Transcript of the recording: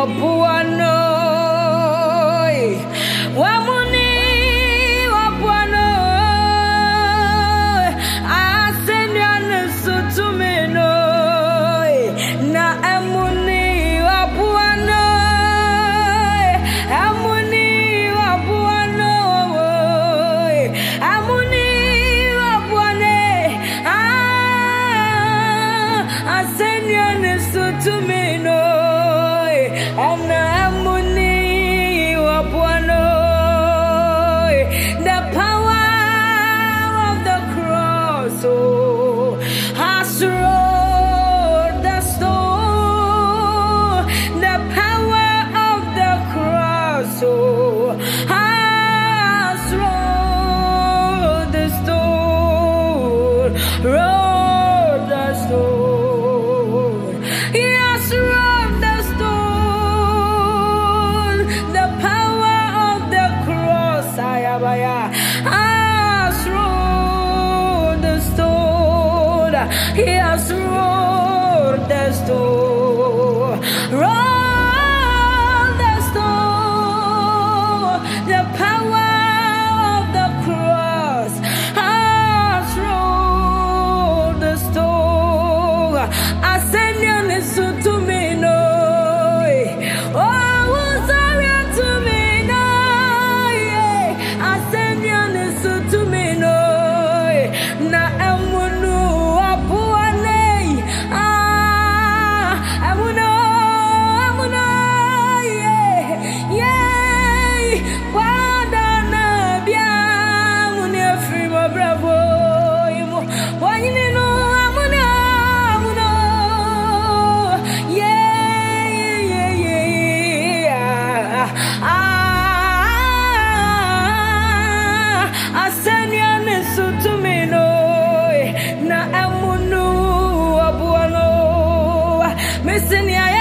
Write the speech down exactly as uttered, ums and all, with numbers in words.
wabuano wamuni wabuano asenya sutumeno na amuni wabuano amuni wabuano amuni wabuane ah asenya sutumeno ana amuni wabuano. The power of the cross oh, has rolled the stone. The power of the cross oh, has rolled the stone, rolled the stone. He has rolled the stone. The power of the cross ayabaya has rolled the stone. He has rolled the stone, rolled the stone. The power of the cross has rolled the stone. Asenya nesutumino oh usaria tumino yeah. Asenya nesutumino na amunu apuane ah amuno amuno yeah yeah wadana bia muni afimo bravo imo wanyino amuno amuno yeah yeah yeah yeah ah asenya nesutumino na amunu abuano mesenia